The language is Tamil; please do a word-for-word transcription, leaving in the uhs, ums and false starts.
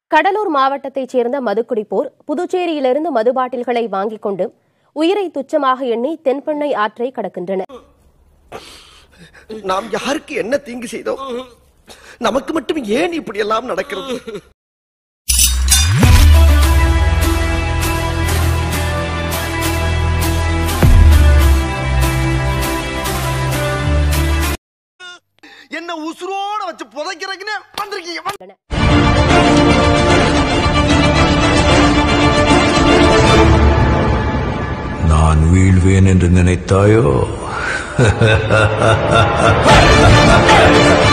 கடலூர் மாவட்டத்தைச் சேர்ந்த மதுக்குடிப்போர் புதுச்சேரியிலிருந்து மது பாட்டில்களை வாங்கிக் கொண்டு உயிரை துச்சமாக எண்ணி தென்பெண்ணை ஆற்றை கடக்கின்றனர். நாம் யாருக்கு என்ன தீங்கு செய்தோம்? நமக்கு மட்டும் ஏன் இப்படி எல்லாம் நடக்கிறது? என்ன உசுரோட வச்சு புதைக்கிறீங்க வந்திருக்கீங்க. நான் வீழ்வேன் என்று நினைத்தாயோ?